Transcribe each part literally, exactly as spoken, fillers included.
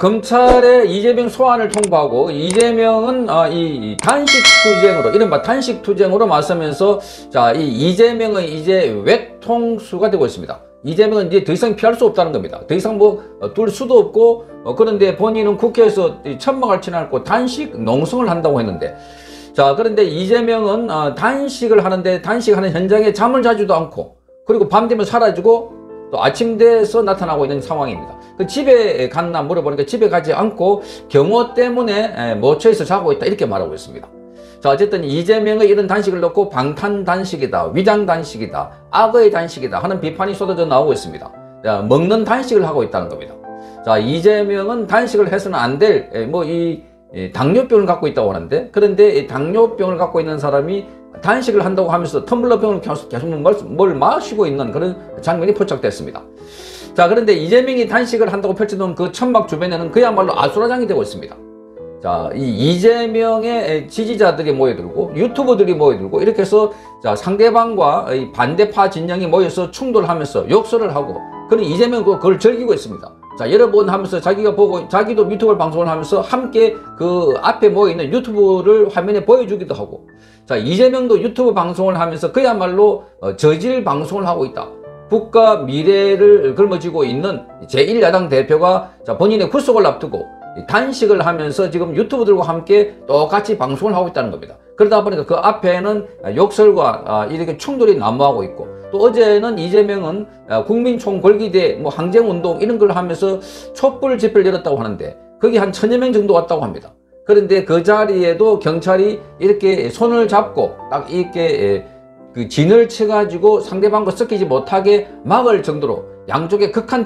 검찰의 이재명 소환을 통보하고 이재명은 어, 이 단식 투쟁으로 이른바 단식 투쟁으로 맞서면서 자, 이 이재명은 이제 외통수가 되고 있습니다. 이재명은 이제 더 이상 피할 수 없다는 겁니다. 더 이상 뭐 둘 수도 없고 어, 그런데 본인은 국회에서 천막을 치놓고 단식 농성을 한다고 했는데 자 그런데 이재명은 어, 단식을 하는데 단식하는 현장에 잠을 자지도 않고 그리고 밤 되면 사라지고 또 아침 돼서 나타나고 있는 상황입니다. 그 집에 갔나 물어보니까 집에 가지 않고 경호 때문에 모처에서 자고 있다 이렇게 말하고 있습니다. 자 어쨌든 이재명의 이런 단식을 놓고 방탄 단식이다, 위장 단식이다, 악의 단식이다 하는 비판이 쏟아져 나오고 있습니다. 자, 먹는 단식을 하고 있다는 겁니다. 자 이재명은 단식을 해서는 안 될 뭐 이 당뇨병을 갖고 있다고 하는데 그런데 이 당뇨병을 갖고 있는 사람이 단식을 한다고 하면서 텀블러병을 계속, 계속 뭘 마시고 있는 그런 장면이 포착됐습니다. 자 그런데 이재명이 단식을 한다고 펼쳐놓은 그 천막 주변에는 그야말로 아수라장이 되고 있습니다. 자, 이 이재명의 지지자들이 모여들고 유튜버들이 모여들고 이렇게 해서 자, 상대방과 이 반대파 진영이 모여서 충돌하면서 욕설을 하고 그런 이재명은 그걸 즐기고 있습니다. 자, 여러 번 하면서 자기가 보고 자기도 유튜브 방송을 하면서 함께 그 앞에 모여있는 유튜브를 화면에 보여주기도 하고 자, 이재명도 유튜브 방송을 하면서 그야말로 어, 저질 방송을 하고 있다. 국가 미래를 걸머쥐고 있는 제일 야당 대표가 자, 본인의 구속을 앞두고 단식을 하면서 지금 유튜브들과 함께 똑같이 방송을 하고 있다는 겁니다. 그러다 보니까 그 앞에는 욕설과 이렇게 충돌이 난무하고 있고 또 어제는 이재명은 국민총궐기대 뭐 항쟁운동 이런 걸 하면서 촛불 집회를 열었다고 하는데 거기 한 천여 명 정도 왔다고 합니다. 그런데 그 자리에도 경찰이 이렇게 손을 잡고 딱 이렇게 그 진을 쳐가지고 상대방과 섞이지 못하게 막을 정도로 양쪽의 극한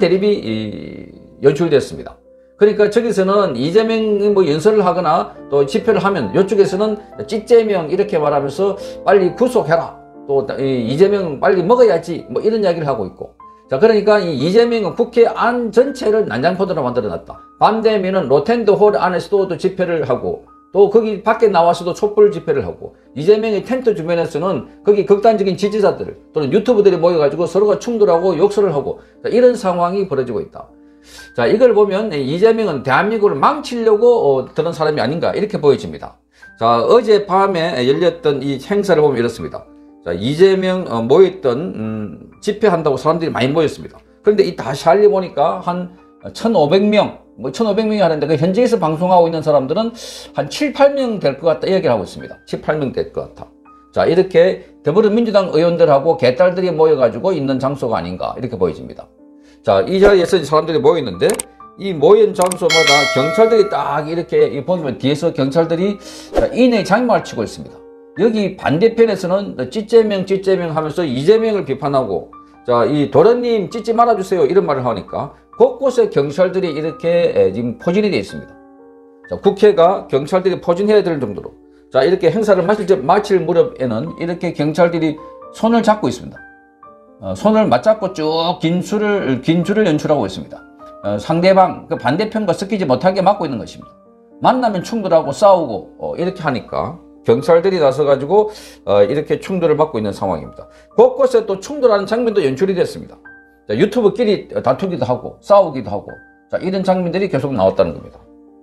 대립이 연출됐습니다. 그러니까 저기서는 이재명이 뭐 연설을 하거나 또 집회를 하면 이쪽에서는 찌재명 이렇게 말하면서 빨리 구속해라. 또 이재명 빨리 먹어야지 뭐 이런 이야기를 하고 있고 자 그러니까 이 이재명은 국회 안 전체를 난장포도로 만들어놨다. 밤 되면은 로텐드 홀 안에서도 또 집회를 하고 또 거기 밖에 나와서도 촛불 집회를 하고 이재명의 텐트 주변에서는 거기 극단적인 지지자들 또는 유튜브들이 모여가지고 서로가 충돌하고 욕설을 하고 자, 이런 상황이 벌어지고 있다. 자 이걸 보면 이재명은 대한민국을 망치려고 어, 드는 사람이 아닌가 이렇게 보여집니다. 자 어젯밤에 열렸던 이 행사를 보면 이렇습니다. 자 이재명 어, 모였던 음, 집회한다고 사람들이 많이 모였습니다. 그런데 이 다시 알려 보니까 한 천오백 명 뭐 천오백 명이 하는데 그 현지에서 방송하고 있는 사람들은 한 칠, 팔 명 될 것 같다 이야기를 하고 있습니다. 칠, 팔 명 될 것 같다. 자 이렇게 더불어민주당 의원들하고 개딸들이 모여가지고 있는 장소가 아닌가 이렇게 보여집니다. 자, 이 자리에서 사람들이 모였는데 이 모인 장소마다 경찰들이 딱 이렇게 보면 뒤에서 경찰들이 인의 장막을 치고 있습니다. 여기 반대편에서는 찌재명 찌재명 하면서 이재명을 비판하고 자, 이 도련님 찌지 말아주세요 이런 말을 하니까 곳곳에 경찰들이 이렇게 지금 포진이 되어 있습니다. 자, 국회가 경찰들이 포진해야 될 정도로 자, 이렇게 행사를 마칠, 마칠 무렵에는 이렇게 경찰들이 손을 잡고 있습니다. 어, 손을 맞잡고 쭉 긴 줄을, 긴 줄을 연출하고 있습니다. 어, 상대방, 그 반대편과 섞이지 못하게 막고 있는 것입니다. 만나면 충돌하고 싸우고, 어, 이렇게 하니까 경찰들이 나서가지고, 어, 이렇게 충돌을 막고 있는 상황입니다. 곳곳에 또 충돌하는 장면도 연출이 됐습니다. 자, 유튜브끼리 다투기도 하고, 싸우기도 하고, 자, 이런 장면들이 계속 나왔다는 겁니다.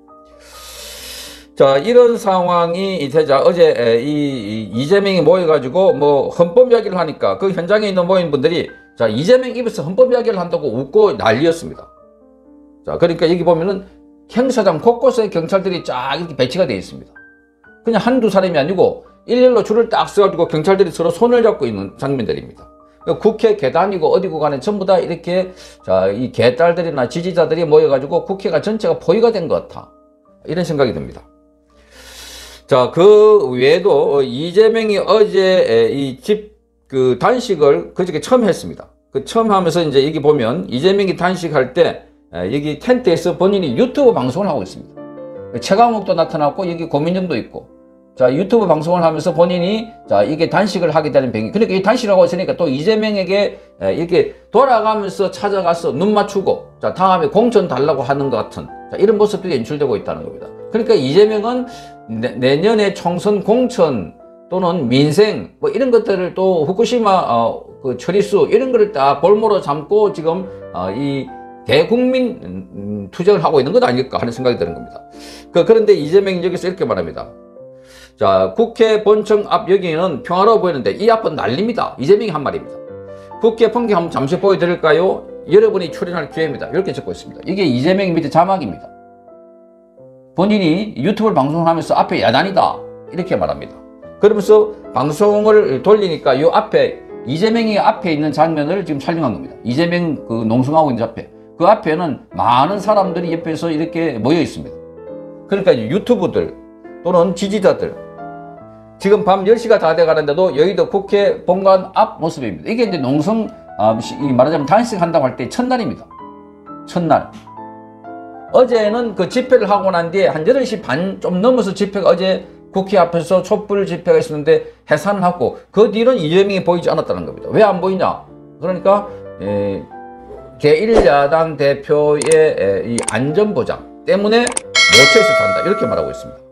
자, 이런 상황이 되자 어제 이, 이 이재명이 모여가지고 뭐 헌법 이야기를 하니까 그 현장에 있는 모인 분들이 자, 이재명 입에서 헌법 이야기를 한다고 웃고 난리였습니다. 자, 그러니까 여기 보면은 행사장 곳곳에 경찰들이 쫙 이렇게 배치가 되어 있습니다. 그냥 한두 사람이 아니고 일렬로 줄을 딱 써가지고 경찰들이 서로 손을 잡고 있는 장면들입니다. 국회 계단이고 어디고 간에 전부 다 이렇게 자, 이 개딸들이나 지지자들이 모여가지고 국회가 전체가 포위가 된 것 같아. 이런 생각이 듭니다. 자, 그 외에도 이재명이 어제 이 집 그 단식을 그저께 처음 했습니다. 그 처음 하면서 이제 여기 보면 이재명이 단식할 때 여기 텐트에서 본인이 유튜브 방송을 하고 있습니다. 최강욱도 나타났고 여기 고민정도 있고 자, 유튜브 방송을 하면서 본인이 자, 이게 단식을 하게 되는 병이 그러니까 이 단식을 하고 있으니까 또 이재명에게 이렇게 돌아가면서 찾아가서 눈 맞추고 자, 다음에 공천 달라고 하는 것 같은 자, 이런 모습들이 연출되고 있다는 겁니다. 그러니까 이재명은 내, 내년에 총선 공천 또는 민생 뭐 이런 것들을 또 후쿠시마 어, 그 처리수 이런 거를 딱 볼모로 삼고 지금 어, 이 대국민 음, 투쟁을 하고 있는 것 아닐까 하는 생각이 드는 겁니다. 그, 그런데 이재명이 여기서 이렇게 말합니다. 자, 국회 본청 앞 여기는 평화로워 보이는데 이 앞은 난립니다. 이재명이 한 말입니다. 국회 풍경 한번 잠시 보여드릴까요? 여러분이 출연할 기회입니다. 이렇게 적고 있습니다. 이게 이재명 밑에 자막입니다. 본인이 유튜브를 방송하면서 앞에 야단이다 이렇게 말합니다. 그러면서 방송을 돌리니까 이 앞에 이재명이 앞에 있는 장면을 지금 촬영한 겁니다. 이재명 그 농성하고 있는 앞에 그 앞에는 많은 사람들이 옆에서 이렇게 모여 있습니다. 그러니까 유튜브들 또는 지지자들 지금 밤 열 시가 다 돼가는데도 여의도 국회 본관 앞 모습입니다. 이게 이제 농성 아, 말하자면 단식한다고 할 때 첫날입니다. 첫날. 어제는 그 집회를 하고 난 뒤에 한 여덟 시 반 좀 넘어서 집회가 어제 국회 앞에서 촛불 집회가 있었는데 해산을 하고 그 뒤로는 이재명이 보이지 않았다는 겁니다. 왜 안 보이냐? 그러니까 에, 제일 야당 대표의 에, 이 안전보장 때문에 모처에서 산다 이렇게 말하고 있습니다.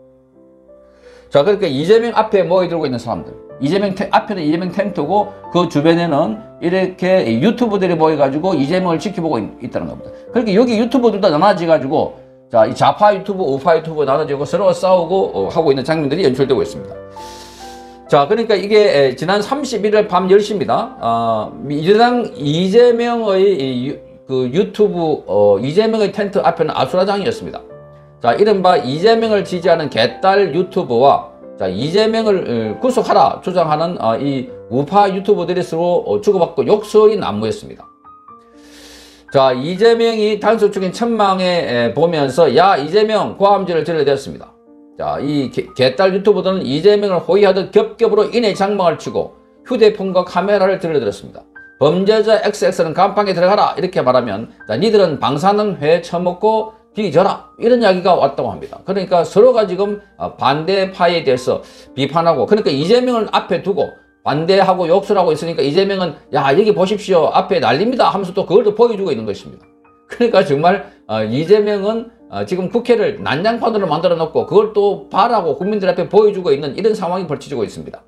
자, 그러니까 이재명 앞에 모여들고 있는 사람들, 이재명 텐, 앞에는 이재명 텐트고 그 주변에는 이렇게 유튜버들이 모여가지고 이재명을 지켜보고 있, 있다는 겁니다. 그러니까 여기 유튜버들도 나눠져가지고 자, 이 좌파 유튜브, 우파 유튜브 나눠지고 서로 싸우고 어, 하고 있는 장면들이 연출되고 있습니다. 자, 그러니까 이게 에, 지난 삼십일 일 밤 열 시입니다. 어, 민주당 이재명의 이, 그 유튜브 어, 이재명의 텐트 앞에는 아수라장이었습니다. 자, 이른바 이재명을 지지하는 개딸 유튜버와 자, 이재명을 구속하라 주장하는 어, 이 우파 유튜버들이 서로 어, 주고받고 욕설이 난무했습니다. 자, 이재명이 단속 중인 천망에 에, 보면서 야 이재명 고함질을 들려댔습니다. 자, 이 개, 개딸 유튜버들은 이재명을 호위하듯 겹겹으로 인해 장망을 치고 휴대폰과 카메라를 들려들었습니다. 범죄자 엑스엑스는 감방에 들어가라 이렇게 말하면 자, 니들은 방사능 회 처먹고 뒤져라 이런 이야기가 왔다고 합니다. 그러니까 서로가 지금 반대파에 대해서 비판하고 그러니까 이재명을 앞에 두고 반대하고 욕설하고 있으니까 이재명은 야 여기 보십시오 앞에 난립니다 하면서 또 그걸 또 보여주고 있는 것입니다. 그러니까 정말 이재명은 지금 국회를 난장판으로 만들어 놓고 그걸 또 바라고 국민들 앞에 보여주고 있는 이런 상황이 벌어지고 있습니다.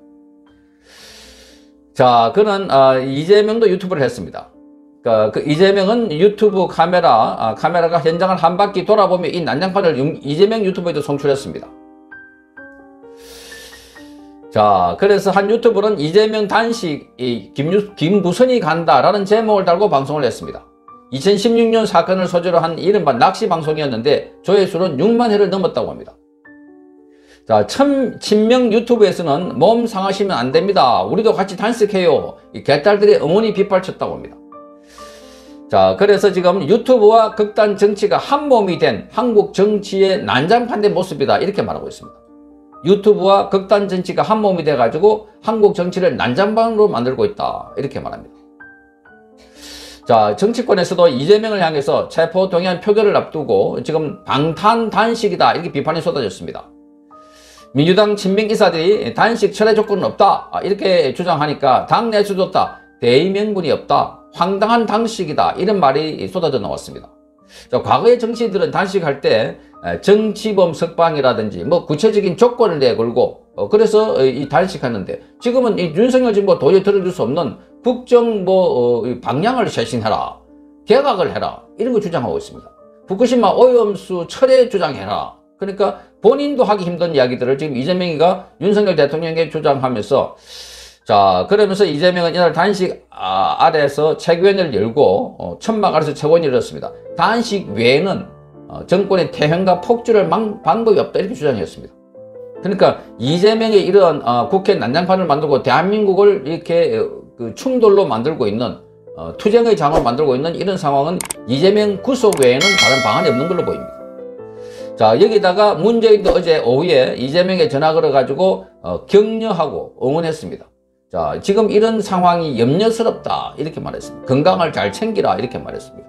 자, 그는 이재명도 유튜브를 했습니다. 그 이재명은 유튜브 카메라, 아, 카메라가 현장을 한 바퀴 돌아보며 이 난장판을 이재명 유튜브에도 송출했습니다. 자, 그래서 한 유튜버는 이재명 단식, 이 김유, 김부선이 간다라는 제목을 달고 방송을 했습니다. 이천십육 년 사건을 소재로 한 이른바 낚시 방송이었는데 조회수는 육만 회를 넘었다고 합니다. 자, 참, 친명 유튜브에서는 몸 상하시면 안 됩니다. 우리도 같이 단식해요. 이 개딸들의 응원이 빗발쳤다고 합니다. 자, 그래서 지금 유튜브와 극단 정치가 한 몸이 된 한국 정치의 난장판된 모습이다 이렇게 말하고 있습니다. 유튜브와 극단 정치가 한 몸이 돼가지고 한국 정치를 난장판으로 만들고 있다 이렇게 말합니다. 자, 정치권에서도 이재명을 향해서 체포동의안 표결을 앞두고 지금 방탄 단식이다 이렇게 비판이 쏟아졌습니다. 민주당 친명 인사들이 단식 철회 조건은 없다 이렇게 주장하니까 당내에서 좋다 대의명분이 없다 황당한 단식이다 이런 말이 쏟아져 나왔습니다. 자, 과거의 정치인들은 단식할 때 정치범 석방이라든지 뭐 구체적인 조건을 내걸고 어, 그래서 이 단식하는데 지금은 이 윤석열 정부가 도저히 들어줄 수 없는 국정 뭐 어, 방향을 쇄신해라 개각을 해라 이런 거 주장하고 있습니다. 후쿠시마 오염수 철회 주장해라. 그러니까 본인도 하기 힘든 이야기들을 지금 이재명이가 윤석열 대통령에게 주장하면서 자, 그러면서 이재명은 이날 단식 아, 아래에서 최고위원회를 열고 어, 천막 아래서 최고위원회를 열었습니다. 단식 외에는 어, 정권의 퇴행과 폭주를 막 방법이 없다 이렇게 주장했습니다. 그러니까 이재명의 이런 어, 국회 난장판을 만들고 대한민국을 이렇게 어, 그 충돌로 만들고 있는 어, 투쟁의 장을 만들고 있는 이런 상황은 이재명 구속 외에는 다른 방안이 없는 걸로 보입니다. 자, 여기다가 문재인도 어제 오후에 이재명에 전화 걸어가지고 어, 격려하고 응원했습니다. 자, 지금 이런 상황이 염려스럽다 이렇게 말했습니다. 건강을 잘 챙기라 이렇게 말했습니다.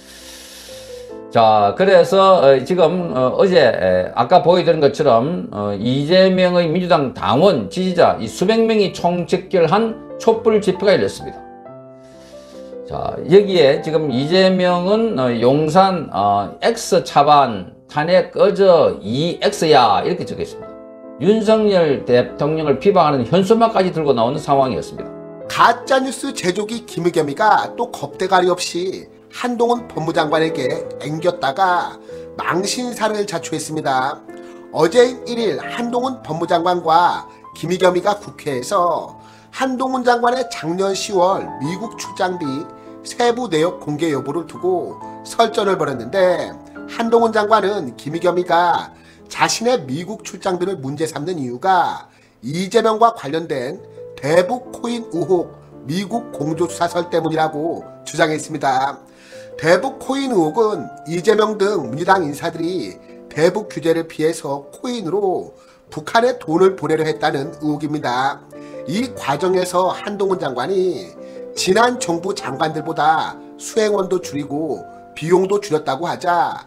자, 그래서 어, 지금 어, 어제 에, 아까 보여드린 것처럼 어, 이재명의 민주당 당원 지지자 이 수백 명이 총집결한 촛불 집회가 열렸습니다. 자, 여기에 지금 이재명은 어, 용산 어, X 차반 탄핵 꺼져 이 엑스야 이렇게 적혀 있습니다. 윤석열 대통령을 비방하는 현수막까지 들고 나오는 상황이었습니다. 가짜뉴스 제조기 김의겸이가 또 겁대가리 없이 한동훈 법무장관에게 앵겼다가 망신사를 자초했습니다. 어제인 일 일 한동훈 법무장관과 김의겸이가 국회에서 한동훈 장관의 작년 시월 미국 출장비 세부 내역 공개 여부를 두고 설전을 벌였는데, 한동훈 장관은 김의겸이가 자신의 미국 출장비를 문제 삼는 이유가 이재명과 관련된 대북 코인 의혹 미국 공조수사설 때문이라고 주장했습니다. 대북 코인 의혹은 이재명 등 민주당 인사들이 대북 규제를 피해서 코인으로 북한에 돈을 보내려 했다는 의혹입니다. 이 과정에서 한동훈 장관이 지난 정부 장관들보다 수행원도 줄이고 비용도 줄였다고 하자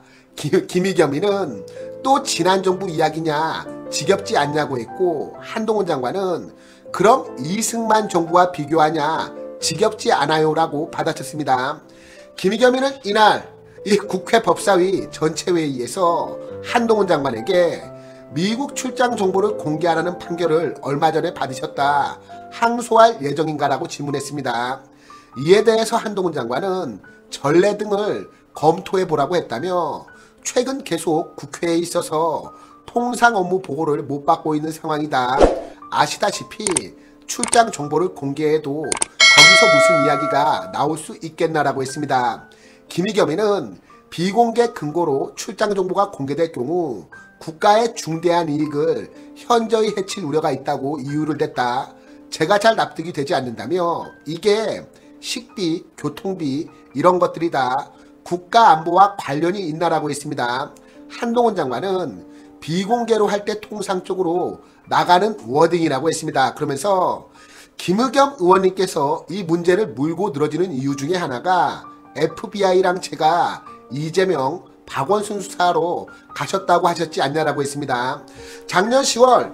김의겸이는 또 지난 정부 이야기냐 지겹지 않냐고 했고, 한동훈 장관은 그럼 이승만 정부와 비교하냐 지겹지 않아요 라고 받아쳤습니다. 김의겸이는 이날 이 국회 법사위 전체회의에서 한동훈 장관에게 미국 출장 정보를 공개하라는 판결을 얼마 전에 받으셨다, 항소할 예정인가 라고 질문했습니다. 이에 대해서 한동훈 장관은 전례 등을 검토해 보라고 했다며, 최근 계속 국회에 있어서 통상 업무 보고를 못 받고 있는 상황이다. 아시다시피 출장 정보를 공개해도 거기서 무슨 이야기가 나올 수 있겠나라고 했습니다. 김의겸이는 비공개 근거로 출장 정보가 공개될 경우 국가의 중대한 이익을 현저히 해칠 우려가 있다고 이유를 댔다. 제가 잘 납득이 되지 않는다며, 이게 식비, 교통비 이런 것들이 다 국가 안보와 관련이 있나라고 했습니다. 한동훈 장관은 비공개로 할 때 통상적으로 나가는 워딩이라고 했습니다. 그러면서 김의겸 의원님께서 이 문제를 물고 늘어지는 이유 중에 하나가 에프비아이랑 제가 이재명, 박원순 수사로 가셨다고 하셨지 않냐라고 했습니다. 작년 시월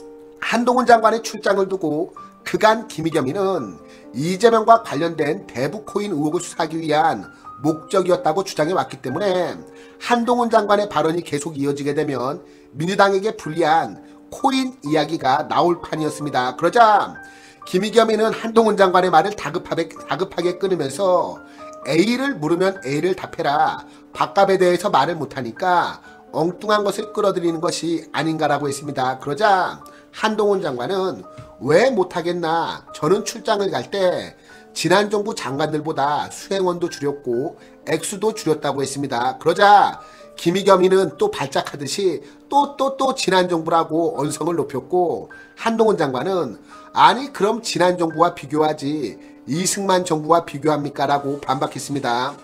한동훈 장관의 출장을 두고 그간 김의겸이는 이재명과 관련된 대북 코인 의혹을 수사하기 위한 목적이었다고 주장해 왔기 때문에 한동훈 장관의 발언이 계속 이어지게 되면 민주당에게 불리한 코인 이야기가 나올 판이었습니다. 그러자 김의겸이는 한동훈 장관의 말을 다급하게, 다급하게 끊으면서 A를 물으면 A를 답해라. 밥값에 대해서 말을 못하니까 엉뚱한 것을 끌어들이는 것이 아닌가라고 했습니다. 그러자 한동훈 장관은 왜 못하겠나, 저는 출장을 갈 때 지난 정부 장관들보다 수행원도 줄였고 액수도 줄였다고 했습니다. 그러자 김의겸이는 또 발작하듯이 또 또 또 지난 정부라고 언성을 높였고, 한동훈 장관은 아니 그럼 지난 정부와 비교하지 이승만 정부와 비교합니까? 라고 반박했습니다.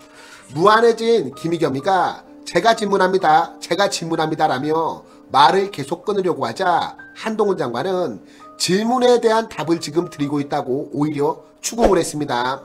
무안해진 김의겸이가 제가 질문합니다. 제가 질문합니다. 라며 말을 계속 끊으려고 하자 한동훈 장관은 질문에 대한 답을 지금 드리고 있다고 오히려 추궁을 했습니다.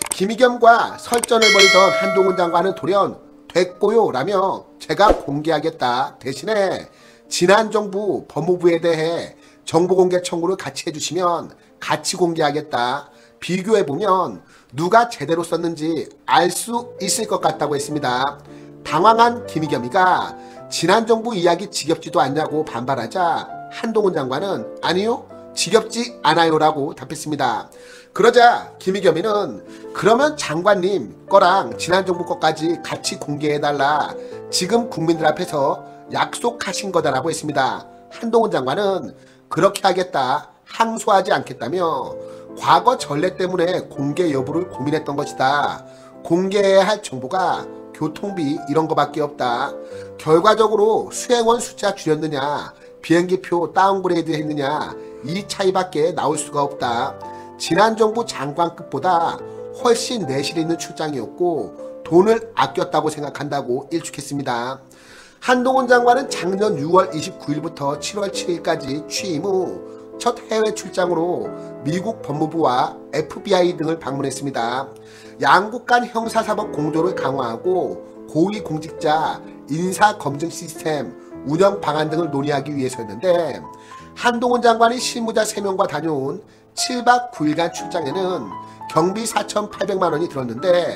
김의겸과 설전을 벌이던 한동훈 장관은 돌연 됐고요 라며 제가 공개하겠다. 대신에 지난 정부 법무부에 대해 정보공개 청구를 같이 해주시면 같이 공개하겠다. 비교해보면 누가 제대로 썼는지 알 수 있을 것 같다고 했습니다. 당황한 김의겸이가 지난 정부 이야기 지겹지도 않냐고 반발하자 한동훈 장관은 아니요 지겹지 않아요 라고 답했습니다. 그러자 김의겸이는 그러면 장관님 거랑 지난 정부 것까지 같이 공개해달라, 지금 국민들 앞에서 약속하신 거다라고 했습니다. 한동훈 장관은 그렇게 하겠다, 항소하지 않겠다며 과거 전례 때문에 공개 여부를 고민했던 것이다. 공개해야 할 정보가 교통비 이런 거밖에 없다. 결과적으로 수행원 숫자 줄였느냐 비행기표 다운그레이드 했느냐 이 차이밖에 나올 수가 없다. 지난 정부 장관급보다 훨씬 내실 있는 출장이었고 돈을 아꼈다고 생각한다고 일축했습니다. 한동훈 장관은 작년 유월 이십구일부터 칠월 칠일까지 취임 후 첫 해외 출장으로 미국 법무부와 에프비아이 등을 방문했습니다. 양국 간 형사사법 공조를 강화하고 고위공직자 인사검증 시스템 운영 방안 등을 논의하기 위해서였는데, 한동훈 장관이 실무자 세 명과 다녀온 칠박 구일간 출장에는 경비 사천팔백만 원이 들었는데,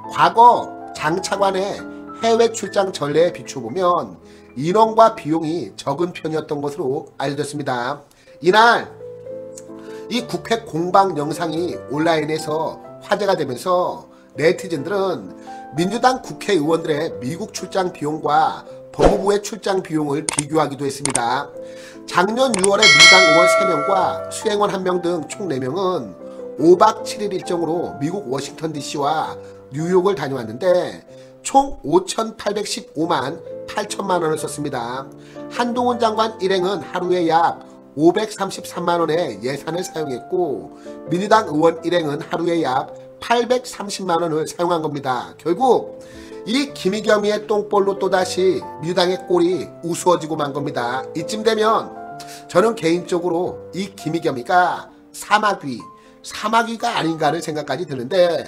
과거 장 차관의 해외 출장 전례에 비춰보면 인원과 비용이 적은 편이었던 것으로 알려졌습니다. 이날 이 국회 공방 영상이 온라인에서 화제가 되면서 네티즌들은 민주당 국회의원들의 미국 출장 비용과 법무부의 출장 비용을 비교하기도 했습니다. 작년 유월에 민주당 의원 세 명과 수행원 한 명 등 총 네 명은 오박 칠일 일정으로 미국 워싱턴 디씨와 뉴욕을 다녀왔는데 총 오천팔백십오만 팔천만 원을 썼습니다. 한동훈 장관 일행은 하루에 약 오백삼십삼만 원의 예산을 사용했고 민주당 의원 일행은 하루에 약 팔백삼십만 원을 사용한 겁니다. 결국 이 김의겸이의 똥볼로 또다시 민주당의 꼴이 우스워지고 만 겁니다. 이쯤 되면 저는 개인적으로 이 김의겸이가 사마귀, 사마귀가 아닌가를 생각까지 드는데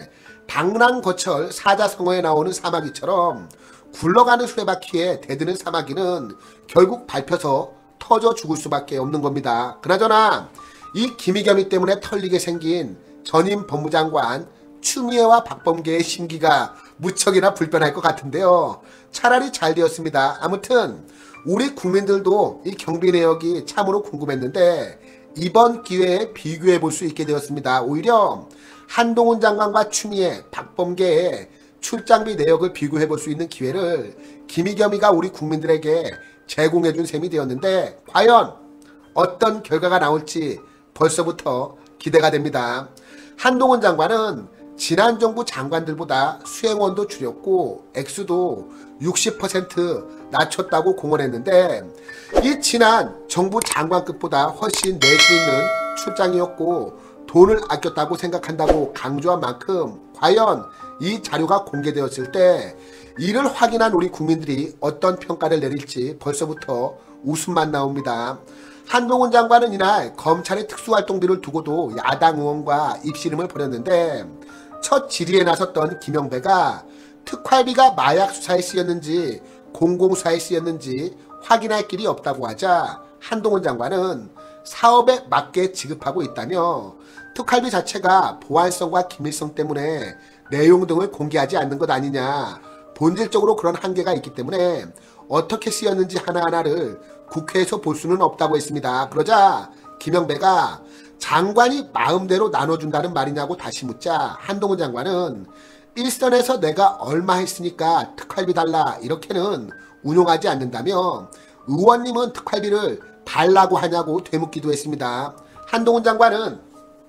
당랑거철 사자성어에 나오는 사마귀처럼 굴러가는 수레바퀴에 대드는 사마귀는 결국 밟혀서 터져 죽을 수밖에 없는 겁니다. 그나저나 이 김의겸이 때문에 털리게 생긴 전임 법무장관 추미애와 박범계의 심기가 무척이나 불편할 것 같은데요. 차라리 잘 되었습니다. 아무튼 우리 국민들도 이 경비 내역이 참으로 궁금했는데 이번 기회에 비교해 볼 수 있게 되었습니다. 오히려 한동훈 장관과 추미애, 박범계의 출장비 내역을 비교해 볼 수 있는 기회를 김의겸이가 우리 국민들에게 제공해 준 셈이 되었는데 과연 어떤 결과가 나올지 벌써부터 기대가 됩니다. 한동훈 장관은 지난 정부 장관들보다 수행원도 줄였고 액수도 육십 퍼센트 낮췄다고 공언했는데 이 지난 정부 장관급보다 훨씬 내실 있는 출장이었고 돈을 아꼈다고 생각한다고 강조한 만큼 과연 이 자료가 공개되었을 때 이를 확인한 우리 국민들이 어떤 평가를 내릴지 벌써부터 웃음만 나옵니다. 한동훈 장관은 이날 검찰의 특수활동비를 두고도 야당 의원과 입씨름을 벌였는데 첫 질의에 나섰던 김영배가 특활비가 마약 수사에 쓰였는지 공공수사에 쓰였는지 확인할 길이 없다고 하자 한동훈 장관은 사업에 맞게 지급하고 있다며 특활비 자체가 보안성과 기밀성 때문에 내용 등을 공개하지 않는 것 아니냐, 본질적으로 그런 한계가 있기 때문에 어떻게 쓰였는지 하나하나를 국회에서 볼 수는 없다고 했습니다. 그러자 김영배가 장관이 마음대로 나눠준다는 말이냐고 다시 묻자 한동훈 장관은 일선에서 내가 얼마 했으니까 특활비 달라 이렇게는 운용하지 않는다며 의원님은 특활비를 달라고 하냐고 되묻기도 했습니다. 한동훈 장관은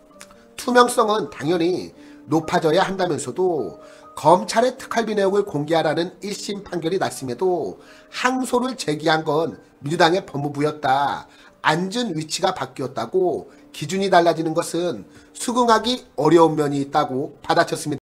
투명성은 당연히 높아져야 한다면서도 검찰의 특활비 내역을 공개하라는 일심 판결이 났음에도 항소를 제기한 건 민주당의 법무부였다. 앉은 위치가 바뀌었다고 기준이 달라지는 것은 수긍하기 어려운 면이 있다고 받아쳤습니다.